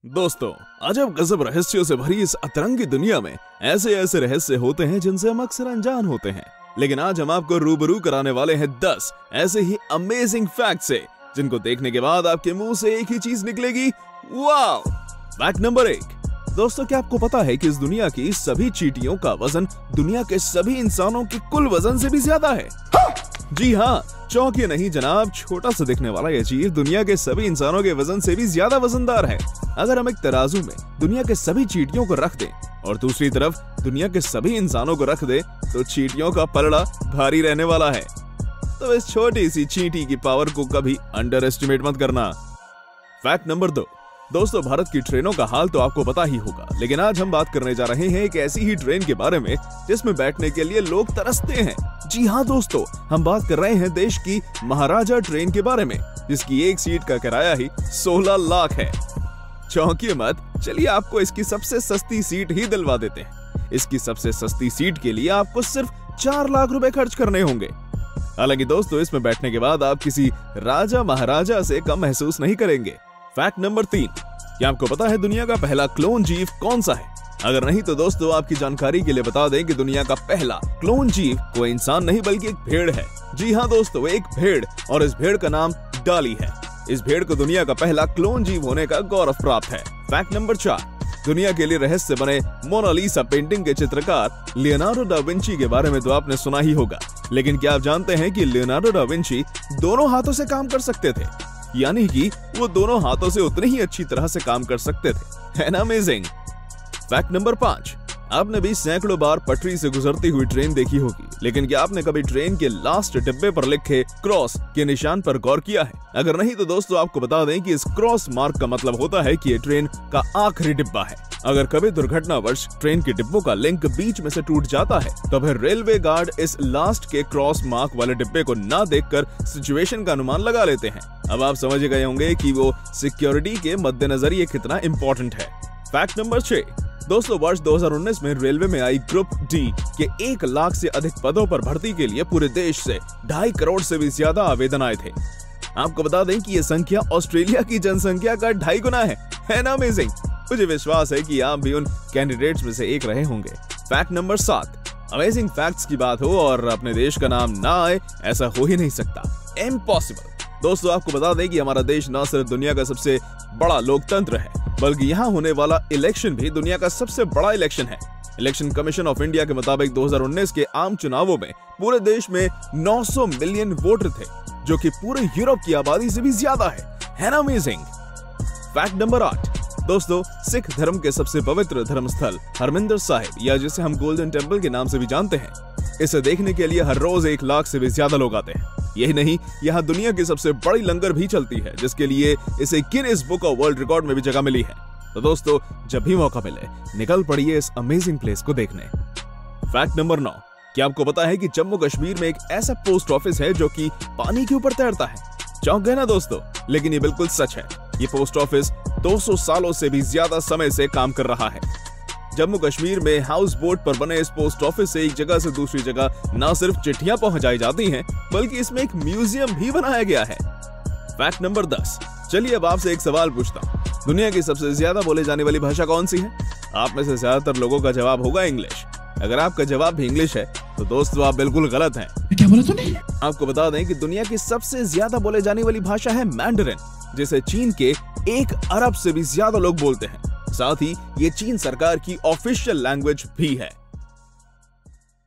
दोस्तों, अजब गजब रहस्यों से भरी इस अतरंगी दुनिया में ऐसे ऐसे रहस्य होते हैं जिनसे हम अक्सर अनजान होते हैं। लेकिन आज हम आपको रूबरू कराने वाले हैं 10 ऐसे ही अमेजिंग फैक्ट से, जिनको देखने के बाद आपके मुंह से एक ही चीज निकलेगी, वाव। Fact number 1। दोस्तों, क्या आपको पता है कि इस दुनिया की सभी चींटियों का वजन दुनिया के सभी इंसानों के कुल वजन से भी ज्यादा है? जी हाँ, चौंकिए नहीं जनाब, छोटा सा दिखने वाला यह चीज दुनिया के सभी इंसानों के वजन से भी ज्यादा वजनदार है। अगर हम एक तराजू में दुनिया के सभी चींटियों को रख दें और दूसरी तरफ दुनिया के सभी इंसानों को रख दें, तो चींटियों का पलड़ा भारी रहने वाला है। तो इस छोटी सी चींटी की पावर को कभी अंडर एस्टिमेट मत करना। Fact number 2। दोस्तों, भारत की ट्रेनों का हाल तो आपको पता ही होगा, लेकिन आज हम बात करने जा रहे हैं एक ऐसी ही ट्रेन के बारे में जिसमें बैठने के लिए लोग तरसते हैं। जी हाँ दोस्तों, हम बात कर रहे हैं देश की महाराजा ट्रेन के बारे में, जिसकी एक सीट का किराया ही 16 लाख है। चौंकिए मत, चलिए आपको इसकी सबसे सस्ती सीट ही दिलवा देते हैं। इसकी सबसे सस्ती सीट के लिए आपको सिर्फ 4 लाख रुपए खर्च करने होंगे। हालांकि दोस्तों, इसमें बैठने के बाद आप किसी राजा महाराजा से कम महसूस नहीं करेंगे। Fact number 3। क्या आपको पता है दुनिया का पहला क्लोन जीव कौन सा है? अगर नहीं तो दोस्तों, आपकी जानकारी के लिए बता दें कि दुनिया का पहला क्लोन जीव कोई इंसान नहीं बल्कि एक भेड़ है। जी हाँ दोस्तों, एक भेड़, और इस भेड़ का नाम डॉली है। इस भेड़ को दुनिया का पहला क्लोन जीव होने का गौरव प्राप्त है। Fact number 4। दुनिया के लिए रहस्य बने मोनालिसा पेंटिंग के चित्रकार लियोनार्डो दा विंची के बारे में तो आपने सुना ही होगा, लेकिन क्या आप जानते हैं कि लियोनार्डो दा विंची दोनों हाथों से काम कर सकते थे? यानी कि वो दोनों हाथों से उतनी ही अच्छी तरह से काम कर सकते थे। है ना अमेजिंग? Fact number 5। आपने भी सैकड़ों बार पटरी से गुजरती हुई ट्रेन देखी होगी, लेकिन क्या आपने कभी ट्रेन के लास्ट डिब्बे पर लिखे क्रॉस के निशान पर गौर किया है? अगर नहीं तो दोस्तों, आपको बता दें कि इस क्रॉस मार्क का मतलब होता है कि ये ट्रेन का आखिरी डिब्बा है। अगर कभी दुर्घटनावश ट्रेन के डिब्बों का लिंक बीच में से टूट जाता है, तो फिर रेलवे गार्ड इस लास्ट के क्रॉस मार्क वाले डिब्बे को ना देखकर सिचुएशन का अनुमान लगा लेते हैं। अब आप समझ गए होंगे कि वो सिक्योरिटी के मद्देनजर ये कितना इंपॉर्टेंट है। Fact number 6। दोस्तों, वर्ष 2019 में रेलवे में आई ग्रुप डी के 1 लाख से अधिक पदों पर भर्ती के लिए पूरे देश से 2.5 करोड़ से भी ज्यादा आवेदन आए थे। आपको बता दें कि ये संख्या ऑस्ट्रेलिया की जनसंख्या का 2.5 गुना है ना अमेजिंग? मुझे विश्वास है कि आप भी उन कैंडिडेट्स में से एक रहे होंगे। Fact number 7। अमेजिंग फैक्ट्स की बात हो और अपने देश का नाम ना आए, ऐसा हो ही नहीं सकता। इम्पॉसिबल। दोस्तों, आपको बता दें कि हमारा देश न सिर्फ दुनिया का सबसे बड़ा लोकतंत्र है, बल्कि यहाँ होने वाला इलेक्शन भी दुनिया का सबसे बड़ा इलेक्शन है। इलेक्शन कमीशन ऑफ इंडिया के मुताबिक 2019 के आम चुनावों में पूरे देश में 900 मिलियन वोटर थे, जो कि पूरे यूरोप की आबादी से भी ज्यादा है ना अमेजिंग? Fact number 8। दोस्तों, सिख धर्म के सबसे पवित्र धर्म स्थल हरमिंदर साहिब, या जिसे हम गोल्डन टेम्पल के नाम से भी जानते हैं, इसे देखने के लिए हर रोज 1 लाख से भी ज्यादा लोग आते हैं। यही नहीं, यहाँ दुनिया की सबसे बड़ी लंगर भी चलती है, जिसके लिए इसे Guinness book of world record में भी जगह मिली है। तो दोस्तों, जब भी मौका मिले, निकल पड़िए इस अमेजिंग प्लेस को देखने। Fact number 9। क्या आपको पता है कि जम्मू कश्मीर में एक ऐसा पोस्ट ऑफिस है जो कि पानी के ऊपर तैरता है? चौंक गए ना दोस्तों? लेकिन ये बिल्कुल सच है। ये पोस्ट ऑफिस 200 सालों से भी ज्यादा समय से काम कर रहा है। जम्मू कश्मीर में हाउस बोट पर बने इस पोस्ट ऑफिस से एक जगह से दूसरी जगह न सिर्फ चिट्ठियां पहुंचाई जाती हैं, बल्कि इसमें एक म्यूजियम भी बनाया गया है। Fact number 10। चलिए अब आपसे एक सवाल पूछता हूँ, दुनिया की सबसे ज्यादा बोले जाने वाली भाषा कौन सी है? आप में से ज्यादातर लोगों का जवाब होगा इंग्लिश। अगर आपका जवाब भी इंग्लिश है, तो दोस्तों आप बिल्कुल गलत हैं। क्या बोला तूने? आपको बता दें कि दुनिया की सबसे ज्यादा बोले जाने वाली भाषा है मैंडरिन, जिसे चीन के 1 अरब से भी ज्यादा लोग बोलते हैं। साथ ही ये चीन सरकार की ऑफिशियल लैंग्वेज भी है।